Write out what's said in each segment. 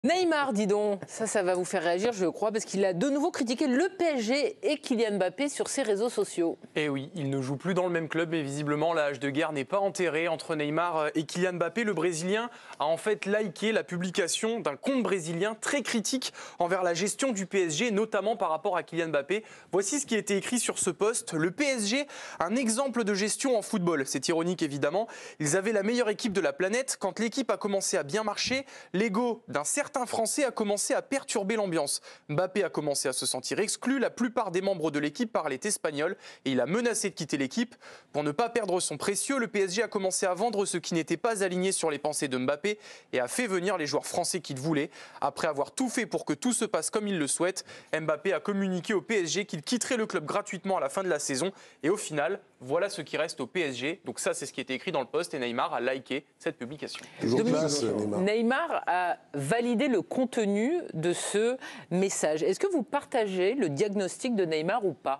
Neymar, dis donc, ça va vous faire réagir, je crois, parce qu'il a de nouveau critiqué le PSG et Kylian Mbappé sur ses réseaux sociaux. Et oui, il ne joue plus dans le même club, mais visiblement, la hache de guerre n'est pas enterrée entre Neymar et Kylian Mbappé. Le Brésilien a en fait liké la publication d'un compte brésilien très critique envers la gestion du PSG, notamment par rapport à Kylian Mbappé. Voici ce qui a été écrit sur ce post. Le PSG, un exemple de gestion en football. C'est ironique, évidemment. Ils avaient la meilleure équipe de la planète. Quand l'équipe a commencé à bien marcher, l'ego d'un certain Français a commencé à perturber l'ambiance. Mbappé a commencé à se sentir exclu. La plupart des membres de l'équipe parlaient espagnol et il a menacé de quitter l'équipe. Pour ne pas perdre son précieux, le PSG a commencé à vendre ce qui n'était pas aligné sur les pensées de Mbappé et a fait venir les joueurs français qu'il voulait. Après avoir tout fait pour que tout se passe comme il le souhaite, Mbappé a communiqué au PSG qu'il quitterait le club gratuitement à la fin de la saison. Et au final, voilà ce qui reste au PSG. Donc ça, c'est ce qui était écrit dans le post et Neymar a liké cette publication. Toujours classe, Neymar. Neymar a validé le contenu de ce message. Est-ce que vous partagez le diagnostic de Neymar ou pas ?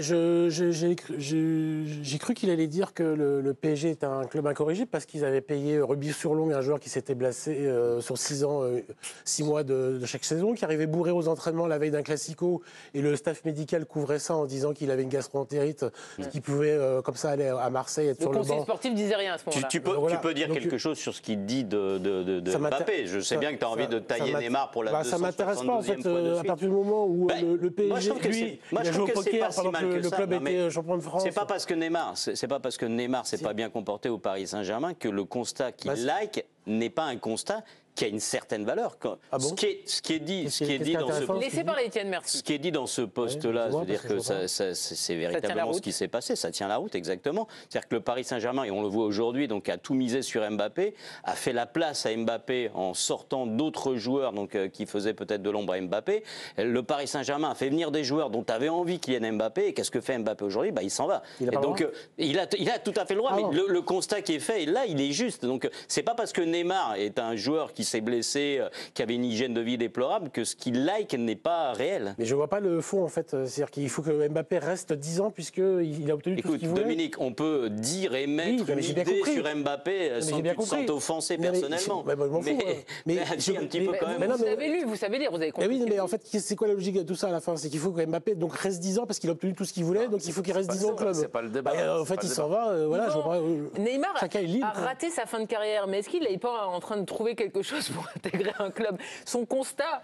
J'ai cru qu'il allait dire que le PSG est un club incorrigible parce qu'ils avaient payé rubis sur longue un joueur qui s'était blessé sur 6 ans, 6 mois de chaque saison, qui arrivait bourré aux entraînements la veille d'un classico et le staff médical couvrait ça en disant qu'il avait une gastro-entérite, qui pouvait comme ça aller à Marseille, être sur le banc. Le conseil sportif disait rien à ce moment-là. Tu peux dire quelque chose sur ce qu'il dit de Mbappé. Je sais bien que tu as envie de tailler Neymar pour la 272e ça m'intéresse pas en fait, à partir du moment où le PSG, lui, il a joué au poker pendant que le club était champion de France. C'est pas parce que Neymar s'est pas bien comporté au Paris Saint-Germain que le constat qu'il like n'est pas un constat qui a une certaine valeur. Ah bon, ce qui est dit dans ce Laissez parler Étienne, merci. Ce qui est dit dans ce poste-là, c'est-à-dire que c'est véritablement ce qui s'est passé, ça tient la route exactement. C'est-à-dire que le Paris Saint-Germain, et on le voit aujourd'hui, donc a tout misé sur Mbappé, a fait la place à Mbappé en sortant d'autres joueurs qui faisaient peut-être de l'ombre à Mbappé. Le Paris Saint-Germain a fait venir des joueurs dont avait envie Kylian Mbappé, et qu'est-ce que fait Mbappé aujourd'hui ? Il s'en va. Il a tout à fait le droit, mais le constat qui est fait, là, il est juste. Donc c'est pas parce que Neymar est un joueur qui s'est blessé, qui avait une hygiène de vie déplorable, que ce qu'il like n'est pas réel. Mais je vois pas le fond en fait. C'est-à-dire qu'il faut que Mbappé reste 10 ans puisqu'il a obtenu tout ce qu'il voulait. Dominique, on peut dire et mettre une idée sur Mbappé sans t'offenser personnellement. Mais je m'en fous. Mais dis un petit peu quand même. Vous savez lire, vous avez compris. Mais oui, mais en fait, c'est quoi la logique de tout ça à la fin ? C'est qu'il faut que Mbappé donc reste 10 ans parce qu'il a obtenu tout ce qu'il voulait, donc il faut qu'il reste 10 ans au club. C'est pas le débat. En fait, il s'en va. Voilà. Neymar chacun est libre, a raté sa fin de carrière, mais est-ce qu'il n'est pas en train de trouver quelque chose pour intégrer un club ? Son constat,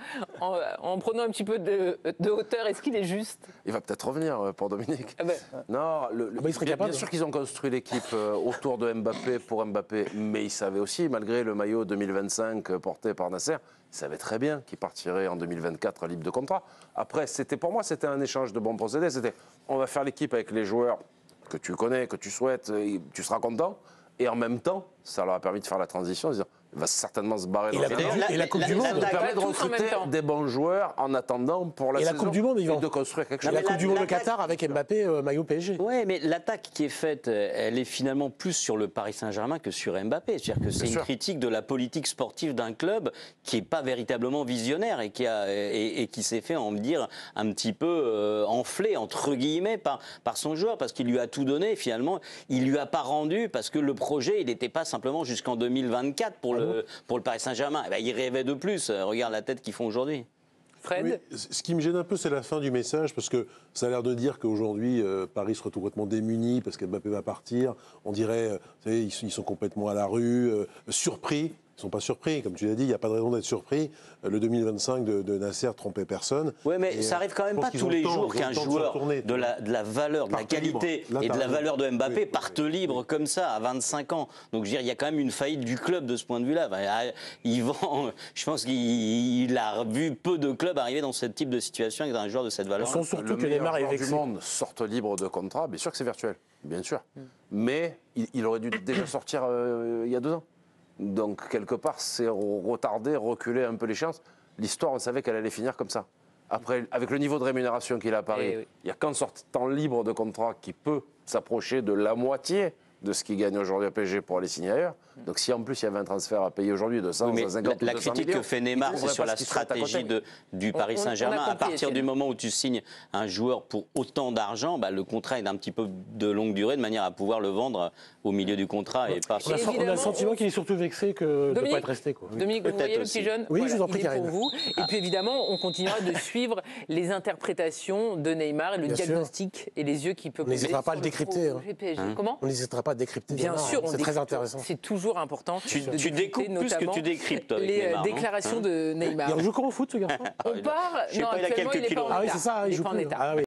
en prenant un petit peu de hauteur, est-ce qu'il est juste ? Il va peut-être revenir pour Dominique. Non, bien sûr qu'ils ont construit l'équipe autour de Mbappé pour Mbappé, mais ils savaient aussi, malgré le maillot 2025 porté par Nasser, ils savaient très bien qu'il partirait en 2024 libre de contrat. Après, pour moi, c'était un échange de bons procédés. C'était, on va faire l'équipe avec les joueurs que tu connais, que tu souhaites, et tu seras content. Et en même temps, ça leur a permis de faire la transition, il va certainement se barrer. Et la Coupe du Monde, ça permet de recruter des bons joueurs en attendant pour la saison. Et la Coupe du Monde, et de construire quelque chose. La Coupe du Monde de Qatar avec Mbappé, maillot PSG. Oui, mais l'attaque qui est faite, elle est finalement plus sur le Paris Saint-Germain que sur Mbappé. C'est-à-dire que c'est une critique de la politique sportive d'un club qui n'est pas véritablement visionnaire et qui s'est fait, on va dire, un petit peu enflé, entre guillemets, par son joueur, parce qu'il lui a tout donné. Et finalement, il ne lui a pas rendu, parce que le projet, il n'était pas simplement jusqu'en 2024 pour le Paris Saint-Germain. Il rêvait de plus. Regarde la tête qu'ils font aujourd'hui. Fred ? Oui, ce qui me gêne un peu, c'est la fin du message, parce que ça a l'air de dire qu'aujourd'hui, Paris se retrouve complètement démuni parce qu'Mbappé va partir. On dirait, vous savez, ils sont complètement à la rue, surpris. Ils ne sont pas surpris, comme tu l'as dit, il n'y a pas de raison d'être surpris. Le 2025 de Nasser trompait personne. Oui, mais ça arrive quand même pas tous les jours qu'un joueur de la valeur, de la qualité et de la valeur de Mbappé parte libre comme ça à 25 ans. Donc je veux dire, il y a quand même une faillite du club de ce point de vue-là. Je pense qu'il a vu peu de clubs arriver dans ce type de situation avec un joueur de cette valeur. Surtout que Neymar est vexé. Du monde sortent libre de contrat, bien sûr que c'est virtuel, bien sûr. Mais il aurait dû déjà sortir il y a 2 ans. Donc, quelque part, c'est retarder, reculer un peu l'échéance. L'histoire, on savait qu'elle allait finir comme ça. Après, avec le niveau de rémunération qu'il a à Paris, il n'y a qu'en sortant libre de contrat qui peut s'approcher de la moitié de ce qu'il gagne aujourd'hui à PSG pour aller signer ailleurs. Donc si en plus il y avait un transfert à payer aujourd'hui de 100, 150 la critique que fait Neymar, c'est sur la stratégie du Paris Saint-Germain. À partir du moment où tu signes un joueur pour autant d'argent, le contrat est d'un petit peu de longue durée, de manière à pouvoir le vendre au milieu du contrat et pas. On a le sentiment qu'il est surtout vexé que de ne pas être resté. Dominique, vous voyez le petit jeune. Oui, je vous en prie, Karine. Pour vous. Et puis évidemment, on continuera de suivre les interprétations de Neymar et le diagnostic et les yeux qu'il peut poser. On n'hésitera pas à le décrypter. Comment ? On n'hésitera pas à décrypter. Bien sûr, c'est très intéressant. C'est toujours important. Tu découpes plus que tu décryptes avec les Neymar, déclarations de Neymar. Il joue comment au foot, ce garçon? On part. Je sais pas, il a quelques kilos. Ah oui, c'est ça, il joue plus.